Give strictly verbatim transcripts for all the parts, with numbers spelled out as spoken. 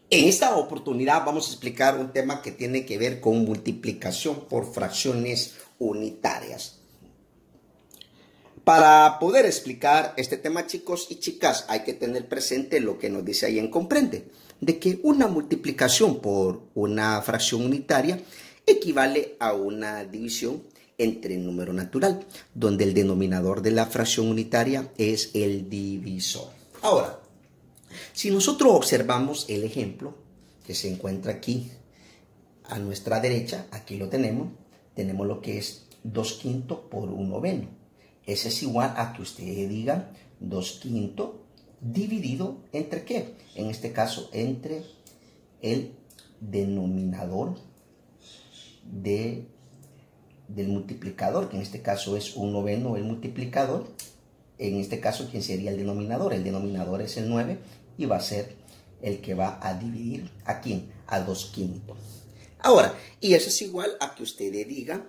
En esta oportunidad vamos a explicar un tema que tiene que ver con multiplicación por fracciones unitarias. Para poder explicar este tema, chicos y chicas, hay que tener presente lo que nos dice ahí en Comprende, de que una multiplicación por una fracción unitaria equivale a una división entre el número natural, donde el denominador de la fracción unitaria es el divisor. Ahora, si nosotros observamos el ejemplo que se encuentra aquí a nuestra derecha, aquí lo tenemos, tenemos lo que es dos quintos por un noveno. Ese es igual a que usted diga dos quintos dividido entre ¿qué? En este caso, entre el denominador de, del multiplicador, que en este caso es un noveno el multiplicador. En este caso, ¿quién sería el denominador? El denominador es el nueve y va a ser el que va a dividir a quién, a dos quintos. Ahora, y eso es igual a que usted le diga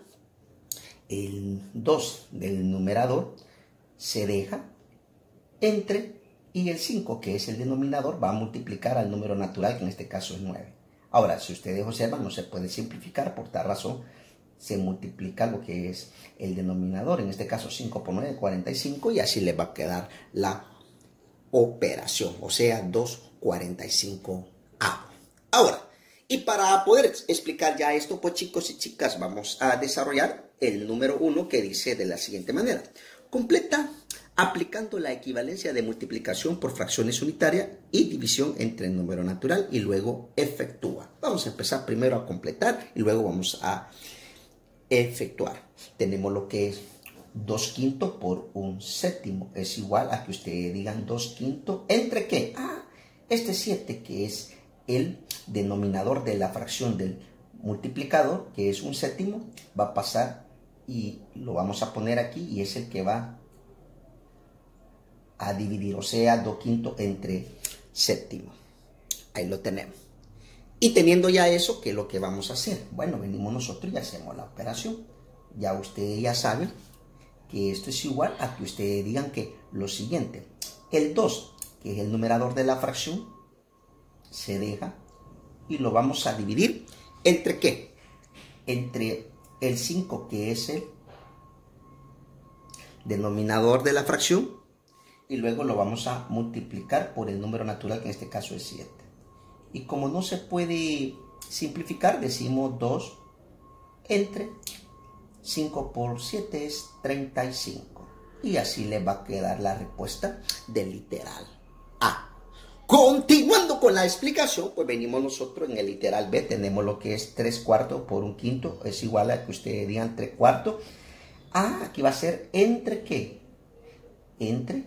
el dos del numerador se deja entre y el cinco, que es el denominador, va a multiplicar al número natural, que en este caso es nueve. Ahora, si ustedes observan, no se puede simplificar, por tal razón se multiplica lo que es el denominador, en este caso cinco por nueve, cuarenta y cinco, y así les va a quedar la operación, o sea, dos cuarenta y cinco A. Ahora, y para poder explicar ya esto, pues chicos y chicas, vamos a desarrollar el número uno, que dice de la siguiente manera: completa aplicando la equivalencia de multiplicación por fracciones unitarias y división entre el número natural, y luego efectúa. Vamos a empezar primero a completar y luego vamos a efectuar. Tenemos lo que es dos quintos por un séptimo. Es igual a que ustedes digan dos quintos entre ¿qué? Ah, este siete, que es el denominador de la fracción del multiplicador, que es un séptimo, va a pasar y lo vamos a poner aquí, y es el que va a dividir, o sea, dos quintos entre séptimo. Ahí lo tenemos. Y teniendo ya eso, ¿qué es lo que vamos a hacer? Bueno, venimos nosotros y hacemos la operación. Ya ustedes ya saben que esto es igual a que ustedes digan que lo siguiente: el dos, que es el numerador de la fracción, se deja y lo vamos a dividir entre ¿qué? Entre el cinco, que es el denominador de la fracción, y luego lo vamos a multiplicar por el número natural, que en este caso es siete. Y como no se puede simplificar, decimos dos entre cinco por siete es treinta y cinco. Y así le va a quedar la respuesta del literal A. Continuando con la explicación, pues venimos nosotros en el literal B. Tenemos lo que es tres cuartos por un quinto. Es igual a que ustedes digan tres cuartos. Ah, aquí va a ser entre ¿qué? Entre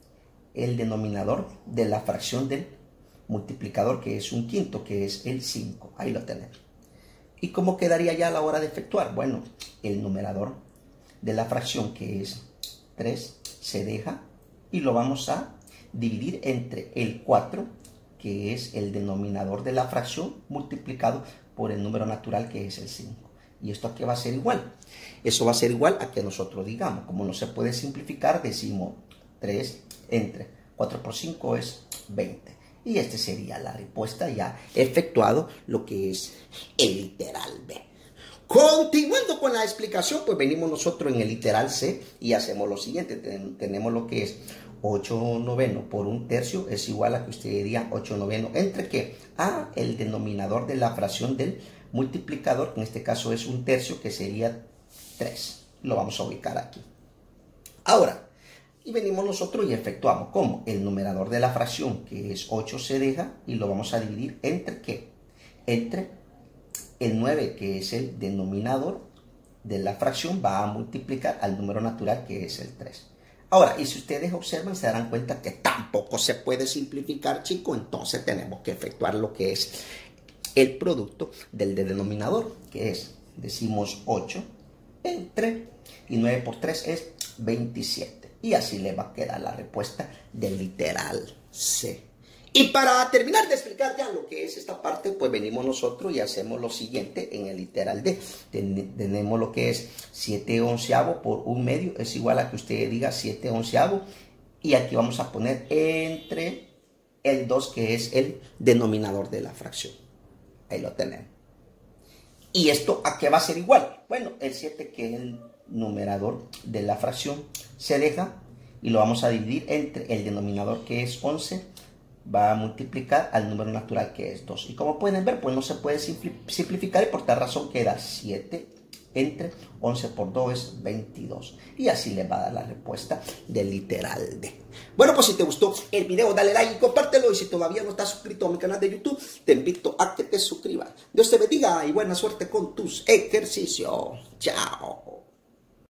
el denominador de la fracción del multiplicador, que es un quinto, que es el cinco. Ahí lo tenemos. ¿Y cómo quedaría ya a la hora de efectuar? Bueno, el numerador de la fracción, que es tres, se deja y lo vamos a dividir entre el cuatro, que es el denominador de la fracción, multiplicado por el número natural, que es el cinco. ¿Y esto aquí va a ser igual? Eso va a ser igual a que nosotros digamos, como no se puede simplificar, decimos tres entre cuatro por cinco es veinte. Y esta sería la respuesta ya efectuado, lo que es el literal B. Continuando con la explicación, pues venimos nosotros en el literal C y hacemos lo siguiente. Ten, tenemos lo que es ocho novenos por un tercio, es igual a que usted diría ocho novenos entre ¿qué? A el denominador de la fracción del multiplicador, que en este caso es un tercio, que sería tres. Lo vamos a ubicar aquí. Ahora, y venimos nosotros y efectuamos. ¿Cómo? El numerador de la fracción, que es ocho, se deja y lo vamos a dividir entre ¿qué? Entre el nueve, que es el denominador de la fracción, va a multiplicar al número natural, que es el tres. Ahora, y si ustedes observan, se darán cuenta que tampoco se puede simplificar, chicos. Entonces tenemos que efectuar lo que es el producto del denominador, que es, decimos ocho entre, y nueve por tres es veintisiete. Y así le va a quedar la respuesta del literal C. Y para terminar de explicar ya lo que es esta parte, pues venimos nosotros y hacemos lo siguiente en el literal D. Ten, tenemos lo que es siete onceavos por un medio, es igual a que usted diga siete onceavos. Y aquí vamos a poner entre el dos, que es el denominador de la fracción. Ahí lo tenemos. ¿Y esto a qué va a ser igual? Bueno, el siete, que es el numerador de la fracción, se deja y lo vamos a dividir entre el denominador, que es once, va a multiplicar al número natural, que es dos. Y como pueden ver, pues no se puede simplificar, y por tal razón queda siete entre once por dos es veintidós. Y así les va a dar la respuesta del literal D. Bueno, pues si te gustó el video, dale like y compártelo. Y si todavía no estás suscrito a mi canal de YouTube, te invito a que te suscribas. Dios te bendiga y buena suerte con tus ejercicios. Chao.